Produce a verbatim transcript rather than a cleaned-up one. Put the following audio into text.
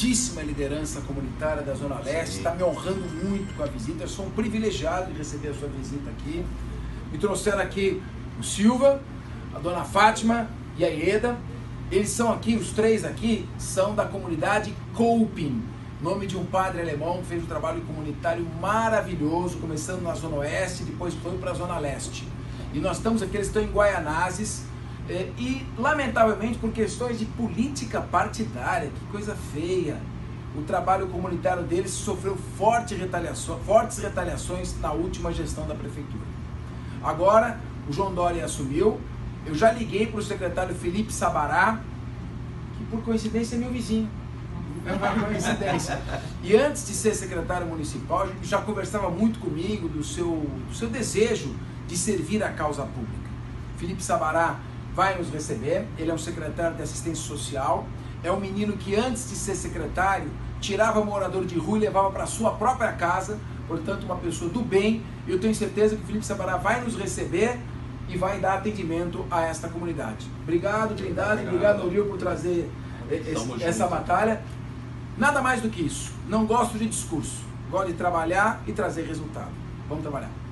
altíssima liderança comunitária da Zona Leste, está me honrando muito com a visita. Eu sou um privilegiado de receber a sua visita aqui. Me trouxeram aqui o Silva, a dona Fátima e a Ieda. Eles são aqui, os três aqui, são da comunidade Coping, nome de um padre alemão que fez um trabalho comunitário maravilhoso, começando na Zona Oeste, depois foi para a Zona Leste. E nós estamos aqui, eles estão em Guaianazes, é, e lamentavelmente por questões de política partidária, que coisa feia, o trabalho comunitário deles sofreu forte retaliação, fortes retaliações na última gestão da prefeitura. Agora, o João Dória assumiu, eu já liguei para o secretário Felipe Sabará, que por coincidência é meu vizinho. É uma coincidência. E antes de ser secretário municipal, já conversava muito comigo do seu, do seu desejo de servir a causa pública. Felipe Sabará vai nos receber, ele é um secretário de assistência social, é um menino que antes de ser secretário, tirava morador de rua e levava para a sua própria casa, portanto uma pessoa do bem. Eu tenho certeza que o Felipe Sabará vai nos receber e vai dar atendimento a esta comunidade. Obrigado, Trindade, obrigado, Auril, por trazer esse, essa batalha. Nada mais do que isso. Não gosto de discurso, gosto de trabalhar e trazer resultado. Vamos trabalhar.